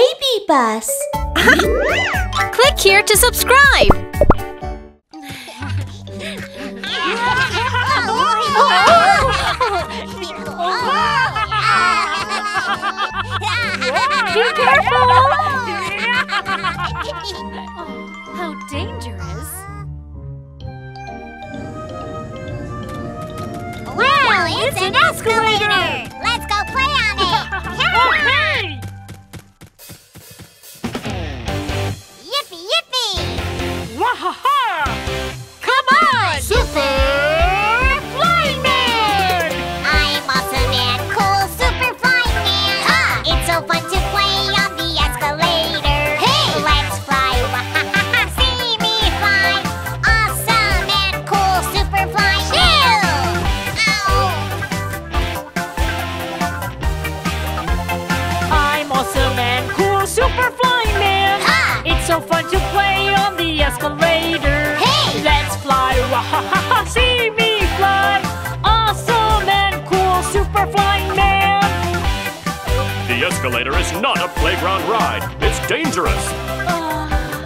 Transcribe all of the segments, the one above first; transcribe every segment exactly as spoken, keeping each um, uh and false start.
baby bus. Click here to subscribe. Be careful! How dangerous. Wow, it's an escalator! Let's go play on it! Okay! Yippee, yippee! Wahaha! Come on! Super Flying Man! I'm awesome and cool, super flying man! Ah! It's so fun to play on the escalator! Hey! Let's fly! Wahaha! See me fly! Awesome and cool, super flying man! Ow! I'm awesome and cool, super flying man! Ah! It's so fun to play on the escalator! Hey! Let's fly! Wahaha! See me fly! Awesome and cool, super flying man! The escalator is not a playground ride. It's dangerous. Ah!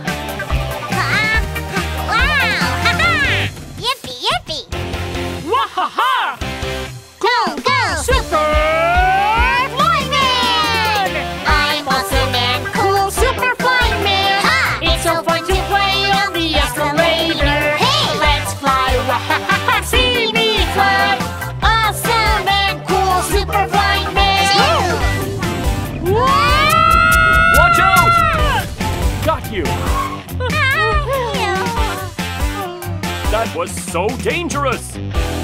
Wow! Ha-ha! Yippee, yippee! Wahaha! Go, go! Super Flying Man! I'm awesome and cool, super flying man! Ha! It's so fun to play on the escalator! Hey! Let's fly! Wahaha! See me fly! Awesome and cool, super flying man! Watch out! Got you. That was so dangerous.